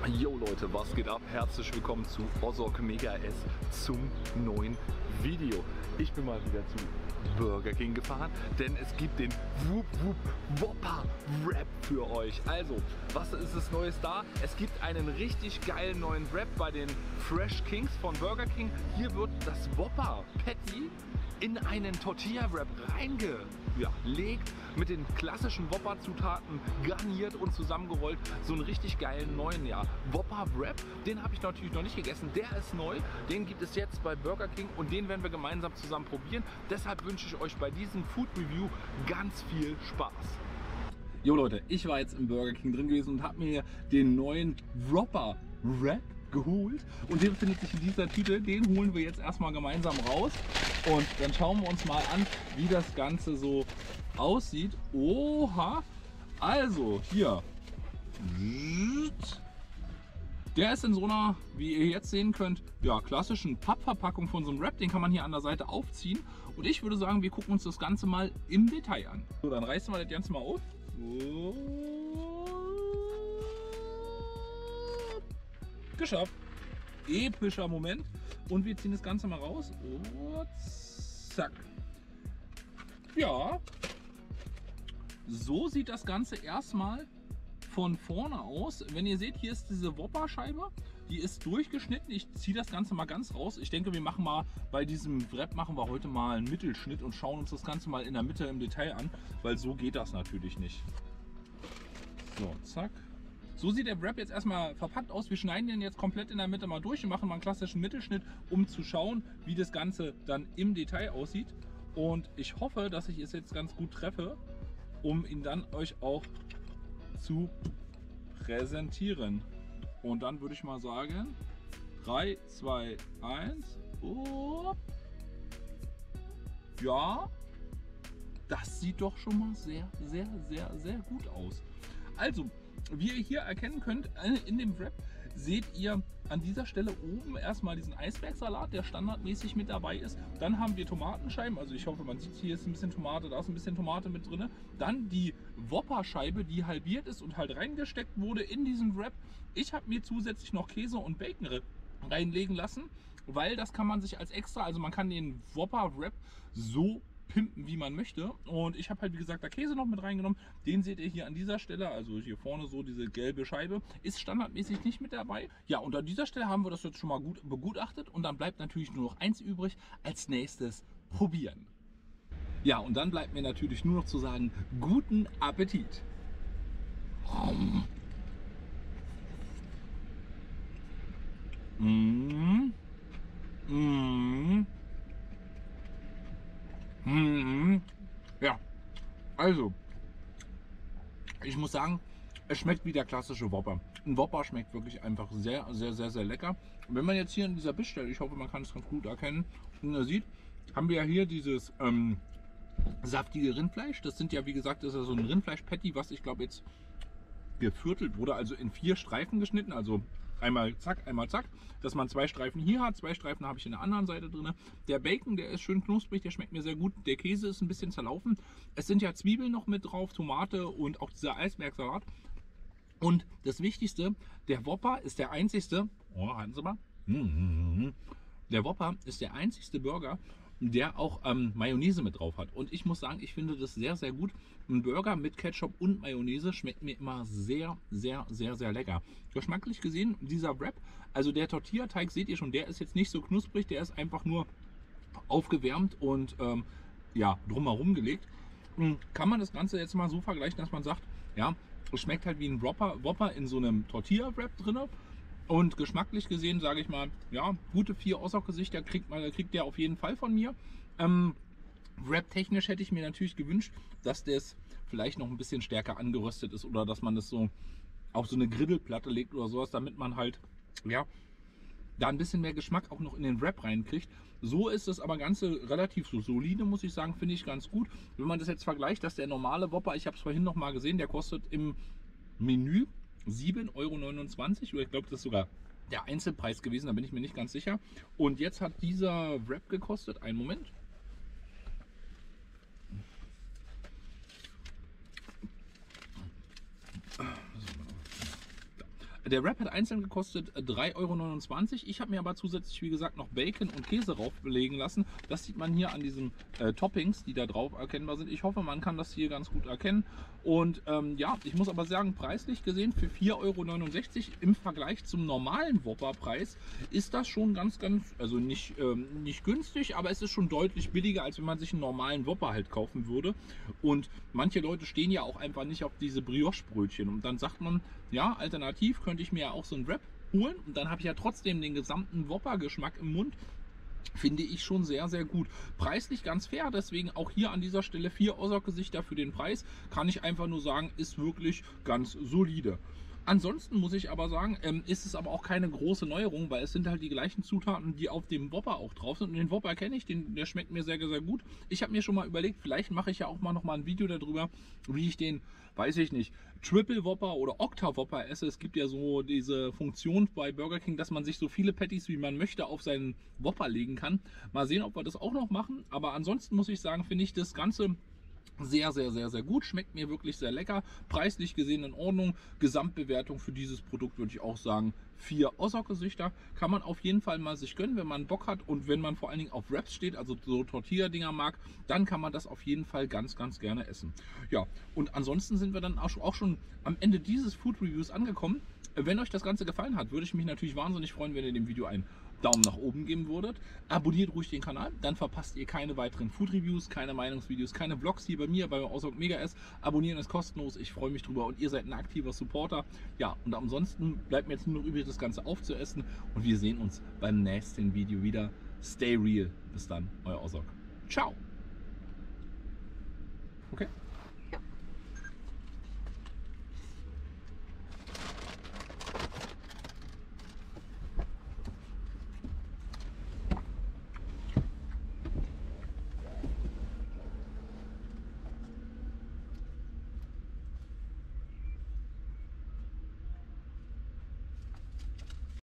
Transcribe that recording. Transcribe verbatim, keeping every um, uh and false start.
Yo Leute, was geht ab? Herzlich willkommen zu Ozork Mega S zum neuen Video. Ich bin mal wieder zu Burger King gefahren, denn es gibt den Wup Wup Whopper Wrap für euch. Also, was ist es Neues da? Es gibt einen richtig geilen neuen Wrap bei den Fresh Kings von Burger King. Hier wird das Whopper Patty in einen Tortilla Wrap reingelegt, mit den klassischen Whopper Zutaten garniert und zusammengerollt. So einen richtig geilen neuen ja, Whopper Wrap. Den habe ich natürlich noch nicht gegessen. Der ist neu. Den gibt es jetzt bei Burger King und den werden wir gemeinsam zusammen probieren. Deshalb wünsche ich euch bei diesem Food Review ganz viel Spaß. Jo Leute, ich war jetzt im Burger King drin gewesen und habe mir den neuen Whopper Wrap geholt und der befindet sich in dieser Tüte. Den holen wir jetzt erstmal gemeinsam raus und dann schauen wir uns mal an, wie das Ganze so aussieht. Oha, also hier, der ist in so einer, wie ihr jetzt sehen könnt, ja, klassischen Pappverpackung von so einem Wrap. Den kann man hier an der Seite aufziehen und ich würde sagen, wir gucken uns das Ganze mal im Detail an. So, dann reißen wir das Ganze mal auf. Geschafft. Epischer Moment. Und wir ziehen das Ganze mal raus. Und zack. Ja. So sieht das Ganze erstmal von vorne aus. Wenn ihr seht, hier ist diese Whopper-Scheibe. Die ist durchgeschnitten. Ich ziehe das Ganze mal ganz raus. Ich denke, wir machen mal bei diesem Wrap machen wir heute mal einen Mittelschnitt und schauen uns das Ganze mal in der Mitte im Detail an, weil so geht das natürlich nicht. So, zack. So sieht der Wrap jetzt erstmal verpackt aus. Wir schneiden den jetzt komplett in der Mitte mal durch und machen mal einen klassischen Mittelschnitt, um zu schauen, wie das Ganze dann im Detail aussieht. Und ich hoffe, dass ich es jetzt ganz gut treffe, um ihn dann euch auch zu präsentieren. Und dann würde ich mal sagen, drei, zwei, eins. Oh. Ja, das sieht doch schon mal sehr, sehr, sehr, sehr gut aus. Also, wie ihr hier erkennen könnt, in dem Wrap seht ihr an dieser Stelle oben erstmal diesen Eisbergsalat, der standardmäßig mit dabei ist. Dann haben wir Tomatenscheiben, also ich hoffe, man sieht, hier ist ein bisschen Tomate, da ist ein bisschen Tomate mit drin. Dann die Whopper-Scheibe, die halbiert ist und halt reingesteckt wurde in diesen Wrap. Ich habe mir zusätzlich noch Käse und Bacon reinlegen lassen, weil das kann man sich als extra, also man kann den Whopper-Wrap so pimpen, wie man möchte. Und ich habe halt, wie gesagt, da Käse noch mit reingenommen. Den seht ihr hier an dieser Stelle, also hier vorne so diese gelbe Scheibe, ist standardmäßig nicht mit dabei. Ja, und an dieser Stelle haben wir das jetzt schon mal gut begutachtet und dann bleibt natürlich nur noch eins übrig, als nächstes probieren. Ja, und dann bleibt mir natürlich nur noch zu sagen, guten Appetit. Mmh. Mmh. Mmh. Ja, also, ich muss sagen, es schmeckt wie der klassische Whopper. Ein Whopper schmeckt wirklich einfach sehr, sehr, sehr, sehr lecker. Und wenn man jetzt hier in dieser Bissstelle, ich hoffe, man kann es ganz gut erkennen, sieht, haben wir ja hier dieses ähm, saftige Rindfleisch. Das sind ja, wie gesagt, das ist ja so ein Rindfleisch-Patty, was ich glaube jetzt geviertelt wurde, also in vier Streifen geschnitten, also einmal zack, einmal zack, dass man zwei Streifen hier hat, zwei Streifen habe ich in der anderen Seite drin. Der Bacon, der ist schön knusprig, der schmeckt mir sehr gut. Der Käse ist ein bisschen zerlaufen. Es sind ja Zwiebeln noch mit drauf, Tomate und auch dieser Eisbergsalat. Und das Wichtigste, der Whopper ist der einzigste, oh, halten Sie mal, der Whopper ist der einzigste Burger, der auch ähm, Mayonnaise mit drauf hat. Und ich muss sagen, ich finde das sehr, sehr gut. Ein Burger mit Ketchup und Mayonnaise schmeckt mir immer sehr, sehr, sehr, sehr lecker. Geschmacklich gesehen, dieser Wrap, also der Tortilla-Teig, seht ihr schon, der ist jetzt nicht so knusprig, der ist einfach nur aufgewärmt und ähm, ja, drumherum gelegt. Kann man das Ganze jetzt mal so vergleichen, dass man sagt, ja, es schmeckt halt wie ein Whopper, Whopper in so einem Tortilla-Wrap drin. Und geschmacklich gesehen, sage ich mal, ja, gute vier Ozork-Gesichter kriegt, man, kriegt der auf jeden Fall von mir. Ähm, Wrap-technisch hätte ich mir natürlich gewünscht, dass das vielleicht noch ein bisschen stärker angeröstet ist oder dass man das so auf so eine Griddleplatte legt oder sowas, damit man halt, ja, da ein bisschen mehr Geschmack auch noch in den Wrap reinkriegt. So ist das aber Ganze relativ so solide, muss ich sagen, finde ich ganz gut. Wenn man das jetzt vergleicht, dass der normale Whopper, ich habe es vorhin noch mal gesehen, der kostet im Menü sieben Euro neunundzwanzig, oder ich glaube, das ist sogar der Einzelpreis gewesen, da bin ich mir nicht ganz sicher. Und jetzt hat dieser Wrap gekostet, einen Moment. Der Wrap hat einzeln gekostet drei Euro neunundzwanzig. Ich habe mir aber zusätzlich, wie gesagt, noch Bacon und Käse rauflegen lassen. Das sieht man hier an diesen äh, Toppings, die da drauf erkennbar sind. Ich hoffe, man kann das hier ganz gut erkennen. Und ähm, ja, ich muss aber sagen, preislich gesehen für vier Euro neunundsechzig im Vergleich zum normalen Whopper-Preis ist das schon ganz, ganz, also nicht, ähm, nicht günstig, aber es ist schon deutlich billiger, als wenn man sich einen normalen Whopper halt kaufen würde. Und manche Leute stehen ja auch einfach nicht auf diese Brioche-Brötchen. Und dann sagt man, ja, alternativ könnte ich mir ja auch so einen Wrap holen und dann habe ich ja trotzdem den gesamten Whopper-Geschmack im Mund. Finde ich schon sehr, sehr gut. Preislich ganz fair, deswegen auch hier an dieser Stelle vier Ozok-Gesichter für den Preis. Kann ich einfach nur sagen, ist wirklich ganz solide. Ansonsten muss ich aber sagen, ähm, ist es aber auch keine große Neuerung, weil es sind halt die gleichen Zutaten, die auf dem Whopper auch drauf sind. Und den Whopper kenne ich, den, der schmeckt mir sehr, sehr gut. Ich habe mir schon mal überlegt, vielleicht mache ich ja auch mal noch mal ein Video darüber, wie ich den, weiß ich nicht, Triple Whopper oder Octa Whopper esse. Es gibt ja so diese Funktion bei Burger King, dass man sich so viele Patties, wie man möchte, auf seinen Whopper legen kann. Mal sehen, ob wir das auch noch machen. Aber ansonsten muss ich sagen, finde ich das Ganze sehr, sehr, sehr, sehr gut. Schmeckt mir wirklich sehr lecker. Preislich gesehen in Ordnung. Gesamtbewertung für dieses Produkt würde ich auch sagen vier Ozok-Gesichter. Kann man auf jeden Fall mal sich gönnen, wenn man Bock hat und wenn man vor allen Dingen auf Wraps steht, also so Tortilla-Dinger mag, dann kann man das auf jeden Fall ganz, ganz gerne essen. Ja, und ansonsten sind wir dann auch schon am Ende dieses Food Reviews angekommen. Wenn euch das Ganze gefallen hat, würde ich mich natürlich wahnsinnig freuen, wenn ihr dem Video einen Daumen nach oben geben würdet. Abonniert ruhig den Kanal, dann verpasst ihr keine weiteren Food Reviews, keine Meinungsvideos, keine Vlogs hier bei mir, bei Ozok Mega S. Abonnieren ist kostenlos, ich freue mich drüber und ihr seid ein aktiver Supporter. Ja, und ansonsten bleibt mir jetzt nur noch übrig, das Ganze aufzuessen und wir sehen uns beim nächsten Video wieder. Stay real. Bis dann, euer Ozok. Ciao. Okay.